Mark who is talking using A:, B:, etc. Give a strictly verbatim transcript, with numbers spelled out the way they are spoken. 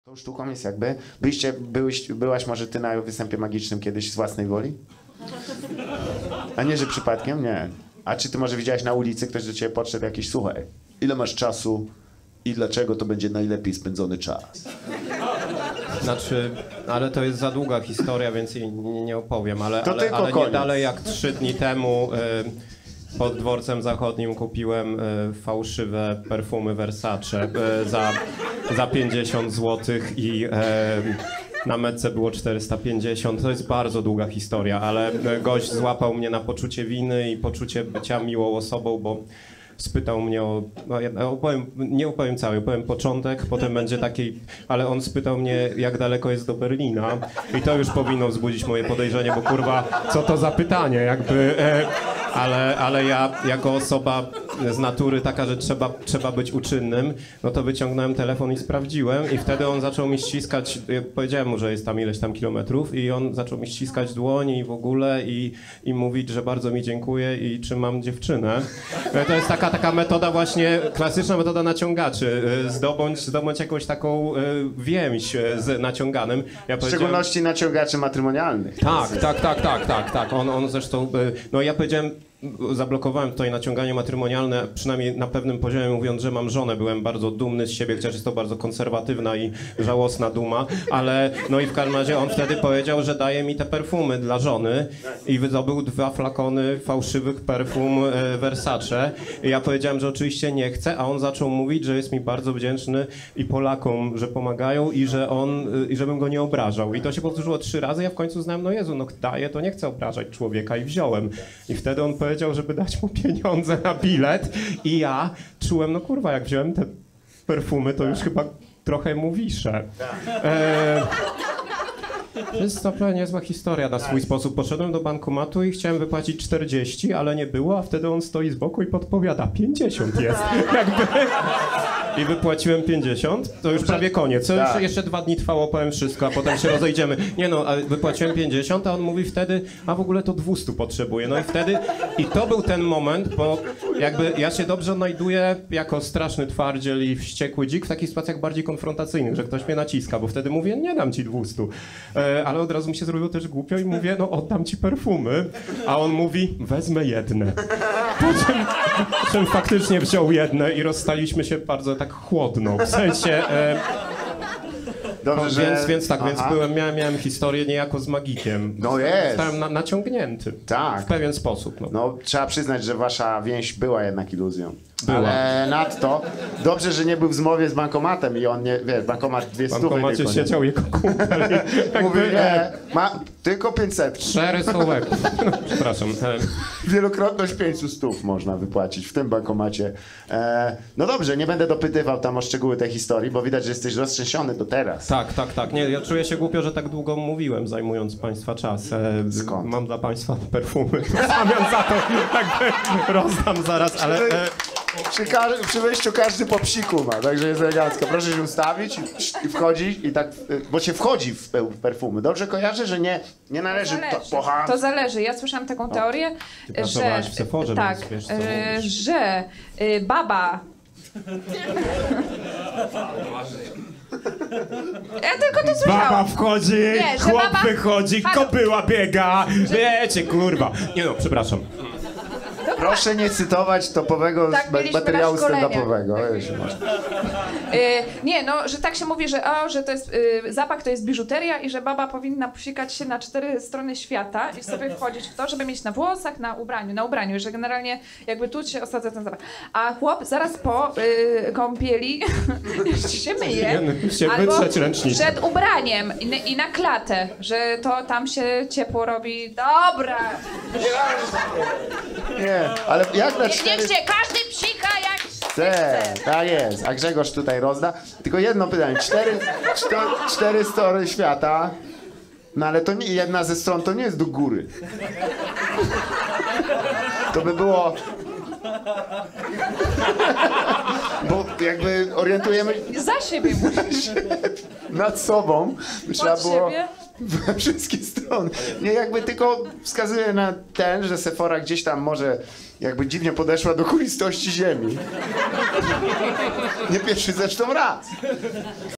A: Tą sztuką jest jakby... Byliście, byłyś, byłaś może ty na występie magicznym kiedyś z własnej woli? A nie, że przypadkiem? Nie. A czy ty może widziałaś na ulicy, ktoś do ciebie podszedł jakiś, słuchaj, ile masz czasu i dlaczego to będzie najlepiej spędzony czas?
B: Znaczy, ale to jest za długa historia, więc jej nie, nie opowiem, ale,
A: To
B: ale,
A: tylko
B: ale nie
A: koniec.
B: dalej jak trzy dni temu y, pod dworcem zachodnim kupiłem y, fałszywe perfumy Versace y, za, za pięćdziesiąt złotych i y, na metce było czterysta pięćdziesiąt. To jest bardzo długa historia, ale y, gość złapał mnie na poczucie winy i poczucie bycia miłą osobą, bo spytał mnie o, no, ja opowiem, nie opowiem cały, opowiem początek, potem będzie taki, ale on spytał mnie, jak daleko jest do Berlina i to już powinno wzbudzić moje podejrzenie, bo kurwa, co to za pytanie, jakby, e, ale, ale ja jako osoba z natury taka, że trzeba, trzeba być uczynnym, no to wyciągnąłem telefon i sprawdziłem i wtedy on zaczął mi ściskać, ja powiedziałem mu, że jest tam ileś tam kilometrów i on zaczął mi ściskać dłoń i w ogóle i, i mówić, że bardzo mi dziękuję i czy mam dziewczynę. To jest taka taka metoda właśnie, klasyczna metoda naciągaczy. Zdobądź, zdobądź jakąś taką więź z naciąganym. Ja
A: W szczególności naciągaczy matrymonialnych.
B: Tak, tak, tak, tak, tak, tak. On, on zresztą, no ja powiedziałem, zablokowałem tutaj naciąganie matrymonialne, przynajmniej na pewnym poziomie, mówiąc, że mam żonę. Byłem bardzo dumny z siebie, chociaż jest to bardzo konserwatywna i żałosna duma, ale no i w każdym razie on wtedy powiedział, że daje mi te perfumy dla żony i wydobył dwa flakony fałszywych perfum e, Versace. I ja powiedziałem, że oczywiście nie chcę, a on zaczął mówić, że jest mi bardzo wdzięczny i Polakom, że pomagają i że on, i żebym go nie obrażał. I to się powtórzyło trzy razy, ja w końcu znałem, no Jezu, no daję, to nie chcę obrażać człowieka i wziąłem. I wtedy on powiedział, powiedział, żeby dać mu pieniądze na bilet i ja czułem, no kurwa, jak wziąłem te perfumy, to już chyba trochę mu wiszę. E, to jest naprawdę niezła historia na swój sposób. Poszedłem do bankomatu i chciałem wypłacić czterdzieści, ale nie było, a wtedy on stoi z boku i podpowiada, pięćdziesiąt jest. Jakby. I wypłaciłem pięćdziesiąt, to już prawie koniec. To już jeszcze dwa dni trwało, powiem wszystko, a potem się rozejdziemy. Nie no, a wypłaciłem pięćdziesiąt, a on mówi wtedy, a w ogóle to dwieście potrzebuję. No i wtedy, i to był ten moment, bo jakby ja się dobrze odnajduję jako straszny twardziel i wściekły dzik w takich sytuacjach bardziej konfrontacyjnych, że ktoś mnie naciska, bo wtedy mówię, nie dam ci dwieście. E, ale od razu mi się zrobiło też głupio i mówię, no oddam ci perfumy. A on mówi, wezmę jedne. Po czym, po czym faktycznie wziął jedne i rozstaliśmy się bardzo tak chłodno, w sensie... E,
A: Dobrze,
B: no,
A: że...
B: więc, więc tak,
A: Aha.
B: więc byłem, miałem, miałem historię niejako z magikiem.
A: No jest.
B: Zostałem na, naciągnięty.
A: Tak.
B: W pewien sposób. No.
A: No, trzeba przyznać, że wasza więź była jednak iluzją.
B: Była.
A: Ale nadto, dobrze, że nie był w zmowie z bankomatem i on nie, wiesz, bankomat dwie
B: W
A: stówy
B: bankomacie
A: tylko, nie?
B: siedział jego kumpel i
A: Mówi,
B: jakby,
A: nie, ma tylko pięćset.
B: cztery słówek. No, przepraszam. E,
A: Wielokrotność pięciu stów można wypłacić w tym bankomacie. E, no dobrze, nie będę dopytywał tam o szczegóły tej historii, bo widać, że jesteś roztrzęsiony do teraz.
B: tak, tak, tak. Nie, ja czuję się głupio, że tak długo mówiłem, zajmując państwa czas. E,
A: Skąd?
B: Mam dla państwa perfumy. W zamian za to jakby rozdam zaraz, ale... E,
A: Przy, każ- przy wejściu każdy po psiku ma, także jest elegancko. Proszę się ustawić i, i wchodzić i tak, y, bo się wchodzi w, pe- w perfumy. Dobrze kojarzę, że nie, nie należy to,
C: Zależy.
A: pocha...
C: To zależy. Ja słyszałam taką teorię,
B: Ty
C: że,
B: pracowałaś w Sephorze,
C: tak,
B: więc wiesz, co
C: e,
B: mówisz.
C: że y, baba... Ja tylko to słyszałam.
B: Baba wchodzi,
C: Nie, że
B: chłop
C: baba-
B: wychodzi,
C: Halo.
B: kopyła biega. Wiecie, kurwa. Nie no, przepraszam.
A: Proszę nie cytować topowego
C: Tak,
A: ma-
C: byliśmy
A: materiału
C: na szkoleniach.
A: stand-upowego. Wiesz, masz.
C: Y, nie, no, że tak się mówi, że, o, że to jest y, zapach to jest biżuteria i że baba powinna psikać się na cztery strony świata i sobie wchodzić w to, żeby mieć na włosach, na ubraniu, na ubraniu, że generalnie jakby tu się osadza ten zapach. A chłop zaraz po y, kąpieli się myje,
B: Się
C: albo
B: wytrzeć ręcznikiem.
C: przed ubraniem i, na- i na klatę, że to tam się ciepło robi. Dobra!
A: Nie, ale jak na
C: Nie,
A: cztery...
C: niech się każdy psika jak
A: Chce, tak jest. A Grzegorz tutaj rozda. Tylko jedno pytanie. Cztery, czto, cztery strony świata, no ale to nie, jedna ze stron to nie jest do góry. To by było... Bo jakby orientujemy
C: za siebie musisz.
A: nad sobą. Trzeba
C: Pod
A: było
C: siebie?
A: we wszystkie strony. Nie, jakby tylko wskazuje na ten, że Sephora gdzieś tam może jakby dziwnie podeszła do kulistości ziemi. Nie pierwszy zresztą raz.